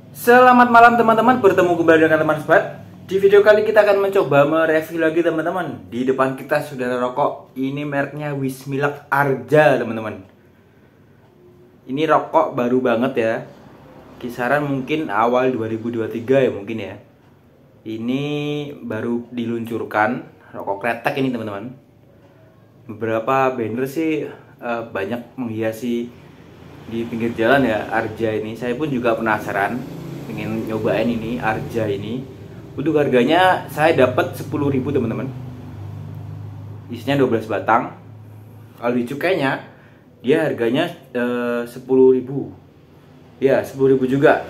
Selamat malam teman-teman, bertemu kembali dengan teman Sebat. Di video kali kita akan mencoba mereview lagi teman-teman. Di depan kita sudah ada rokok. Ini mereknya Wismilak Arja teman-teman. Ini rokok baru banget ya. Kisaran mungkin awal 2023 ya mungkin ya. Ini baru diluncurkan, rokok kretek ini teman-teman. Beberapa banner sih banyak menghiasi di pinggir jalan ya Arja ini. Saya pun juga penasaran pengen nyobain ini Arja ini. Untuk harganya saya dapat 10.000 teman-teman. Isinya 12 batang. Kalau di cukainya dia harganya 10.000. Ya, 10.000 juga.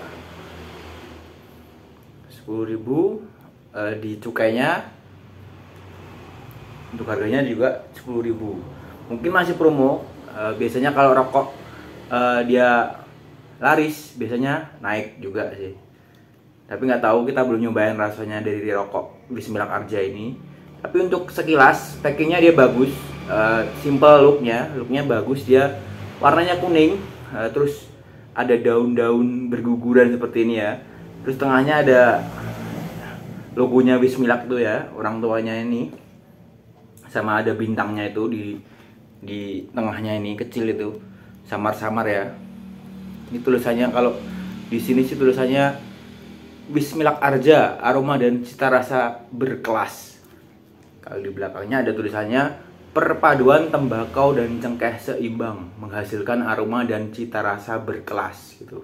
10.000 di cukainya. Untuk harganya juga 10.000. Mungkin masih promo. Biasanya kalau rokok dia laris biasanya naik juga sih, tapi nggak tahu, kita belum nyobain rasanya dari rokok Wismilak Arja ini. Tapi untuk sekilas packingnya dia bagus, simple looknya bagus, dia warnanya kuning, terus ada daun-daun berguguran seperti ini ya, terus tengahnya ada logonya Wismilak tuh ya, orang tuanya ini, sama ada bintangnya itu di tengahnya ini kecil itu, samar-samar ya. Ini tulisannya, kalau di sini sih tulisannya Wismilak Arja, aroma dan cita rasa berkelas. Kalau di belakangnya ada tulisannya perpaduan tembakau dan cengkeh seimbang menghasilkan aroma dan cita rasa berkelas gitu.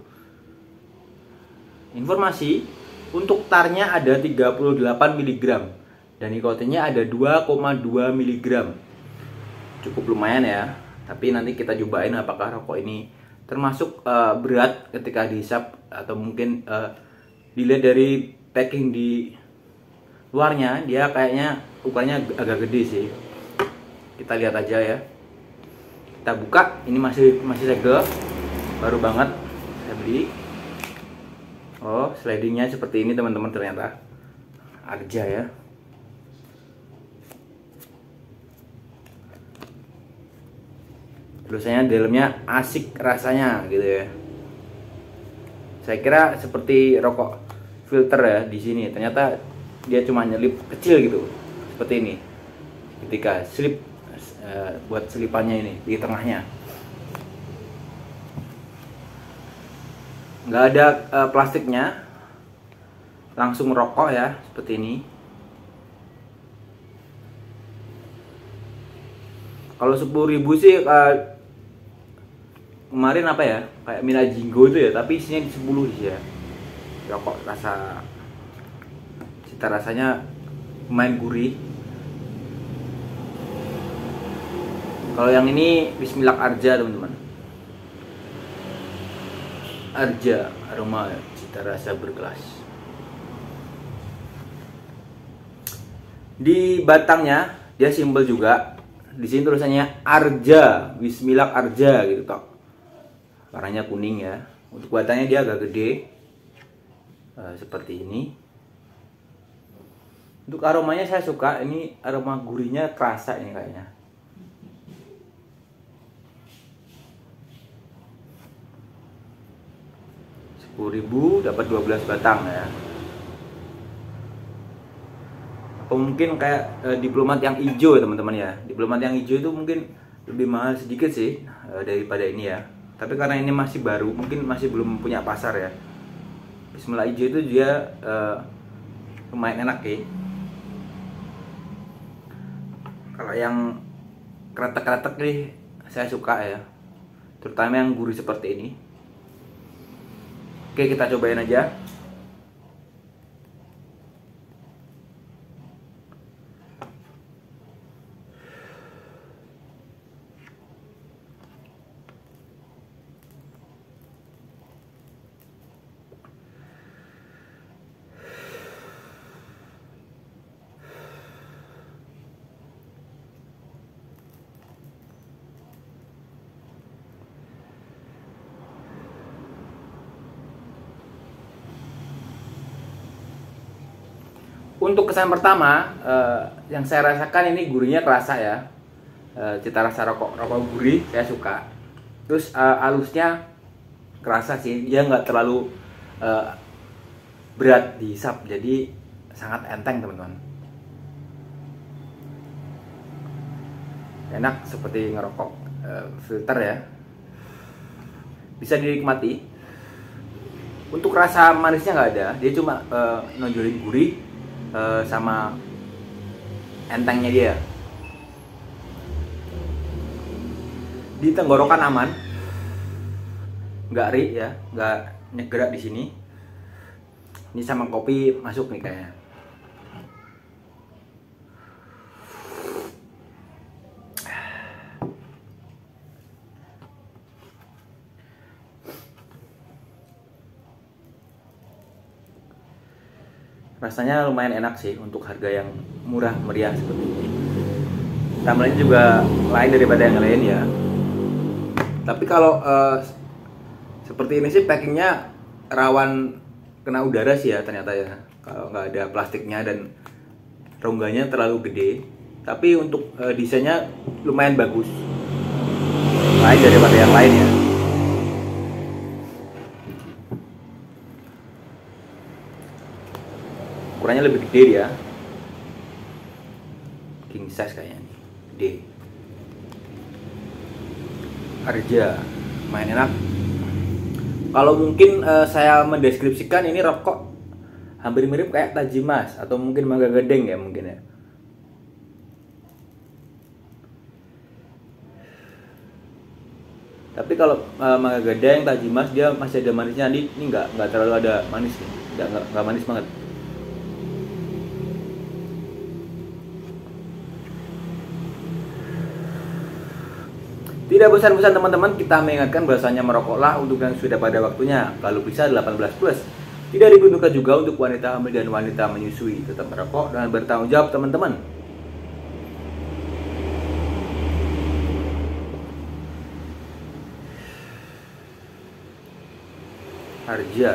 Informasi untuk tarnya ada 38 mg dan nikotinnya ada 2,2 mg. Cukup lumayan ya. Tapi nanti kita cobain apakah rokok ini termasuk berat ketika dihisap, atau mungkin dilihat dari packing di luarnya dia kayaknya ukurannya agak gede sih. Kita lihat aja ya. Kita buka, ini masih segel, baru banget saya beli. Oh, slidingnya seperti ini teman-teman, ternyata Arja ya. Tulisannya di dalamnya asik rasanya gitu ya. Saya kira seperti rokok filter ya di sini. Ternyata dia cuma nyelip kecil gitu. Seperti ini. Ketika selip buat selipannya ini di tengahnya. Nggak ada plastiknya. Langsung rokok ya, seperti ini. Kalau 10.000 sih kemarin apa ya, kayak Mina Jinggo itu ya, tapi isinya di 10 sih ya. Rokok cita rasanya lumayan gurih. Kalau yang ini Wismilak Arja teman-teman. Arja, aroma cita rasa berkelas. Di batangnya dia simpel juga. Di sini tulisannya Arja, Wismilak Arja gitu toh. Warnanya kuning ya. Untuk batangnya dia agak gede, seperti ini. Untuk aromanya saya suka, ini aroma gurihnya kerasa ini kayaknya. Rp10.000 dapat 12 batang ya. Atau mungkin kayak diplomat yang hijau ya teman-teman ya. Diplomat yang hijau itu mungkin lebih mahal sedikit sih daripada ini ya. Tapi karena ini masih baru, mungkin masih belum punya pasar ya. Wismilak hijau itu dia lumayan enak ya. Kalau yang kretek-kretek nih saya suka ya. Terutama yang gurih seperti ini. Oke, kita cobain aja. Untuk kesan pertama yang saya rasakan ini gurihnya kerasa ya. Cita rasa rokok gurih saya suka. Terus halusnya kerasa sih, dia nggak terlalu berat dihisap, jadi sangat enteng teman-teman. Enak seperti ngerokok filter ya. Bisa dinikmati. Untuk rasa manisnya nggak ada, dia cuma nonjolin gurih sama entengnya dia. Di tenggorokan aman, nggak ri ya, nggak nyegerak di sini. Ini sama kopi masuk nih kayaknya. Rasanya lumayan enak sih untuk harga yang murah meriah seperti ini. Tambahannya juga lain daripada yang lain ya. Tapi kalau seperti ini sih packingnya rawan kena udara sih ya ternyata ya. Kalau nggak ada plastiknya dan rongganya terlalu gede. Tapi untuk desainnya lumayan bagus. Lain daripada yang lain ya. Ukurannya lebih gede dia, king size kayaknya nih, gede. Arja, main enak. Kalau mungkin saya mendeskripsikan ini rokok hampir mirip kayak Tajimas atau mungkin Mangga Gading ya mungkin ya. Tapi kalau Mangga Gading, Tajimas dia masih ada manisnya. Ini nggak terlalu ada manis nih, nggak manis banget. Tidak bosan-bosan teman-teman, kita mengingatkan bahasanya merokoklah untuk yang sudah pada waktunya. Kalau bisa 18+. Tidak diperuntukkan juga untuk wanita hamil dan wanita menyusui. Tetap merokok dan bertanggung jawab teman-teman. Harja.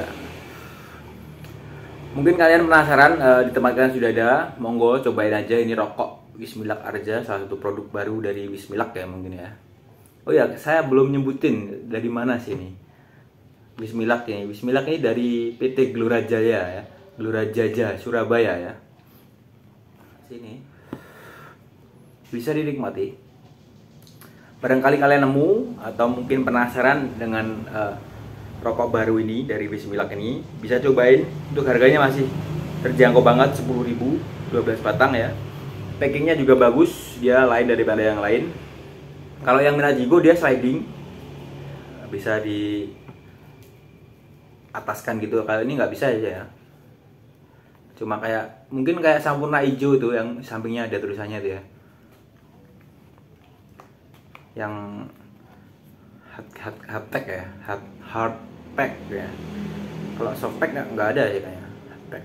Mungkin kalian penasaran di tempat kalian sudah ada, monggo cobain aja ini rokok Wismilak Arja, salah satu produk baru dari Wismilak ya mungkin ya. Oh ya, saya belum nyebutin dari mana sih ini. Wismilak ini. Wismilak ini dari PT Gelora Jaya ya. Gelora Jaja Surabaya ya. Sini. Bisa dinikmati. Barangkali kalian nemu atau mungkin penasaran dengan rokok baru ini dari Wismilak ini, bisa cobain. Untuk harganya masih terjangkau banget, 10.000, 12 batang ya. Packingnya juga bagus, dia lain daripada yang lain. Kalau yang Minajigo dia sliding, bisa di ataskan gitu. Kalau ini nggak bisa aja ya. Cuma kayak mungkin kayak Sampurna hijau tuh yang sampingnya ada tulisannya tuh ya. Yang hardpack ya, hardpack ya. Kalau softpack nggak ada ya kayaknya. Hardpack.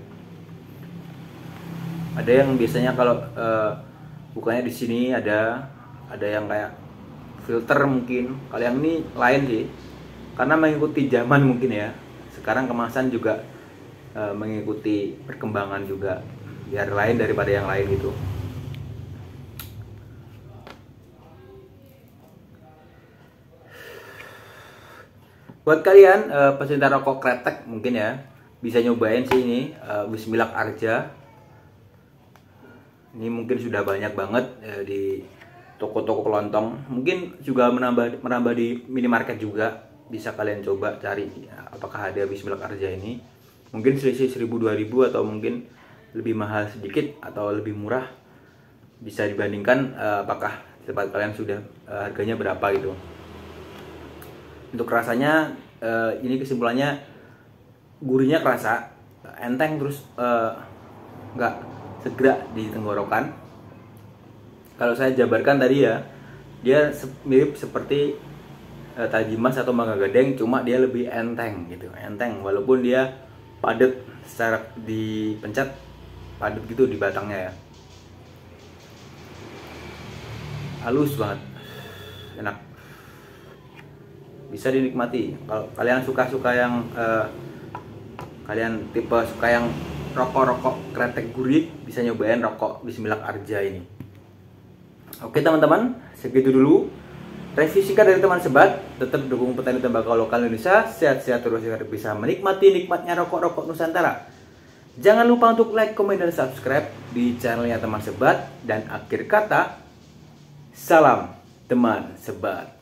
Ada yang biasanya kalau bukannya di sini ada yang kayak filter mungkin. Kalau yang ini lain sih, karena mengikuti zaman mungkin ya. Sekarang kemasan juga mengikuti perkembangan juga, biar lain daripada yang lain gitu. Buat kalian pecinta rokok kretek mungkin ya, bisa nyobain sih ini Wismilak Arja. Ini mungkin sudah banyak banget di toko-toko kelontong, mungkin juga menambah di minimarket juga. Bisa kalian coba cari apakah ada Wismilak Arja ini. Mungkin selisih 1.000-2.000 atau mungkin lebih mahal sedikit atau lebih murah. Bisa dibandingkan apakah tempat kalian sudah harganya berapa gitu. Untuk rasanya ini kesimpulannya gurihnya kerasa, enteng, terus nggak segera di tenggorokan. Kalau saya jabarkan tadi ya, dia mirip seperti Tajimas atau Mangga Gading, cuma dia lebih enteng gitu, enteng walaupun dia padat secara dipencet, padat gitu di batangnya ya. Halus banget, enak, bisa dinikmati. Kalau kalian suka yang kalian tipe suka yang rokok kretek gurih, bisa nyobain rokok Wismilak Arja ini. Oke teman-teman, segitu dulu review singkat dari teman sebat. Tetap dukung petani tembakau lokal Indonesia, sehat-sehat terus agar bisa menikmati nikmatnya rokok-rokok Nusantara. Jangan lupa untuk like, komen, dan subscribe di channelnya Teman Sebat. Dan akhir kata, salam teman sebat.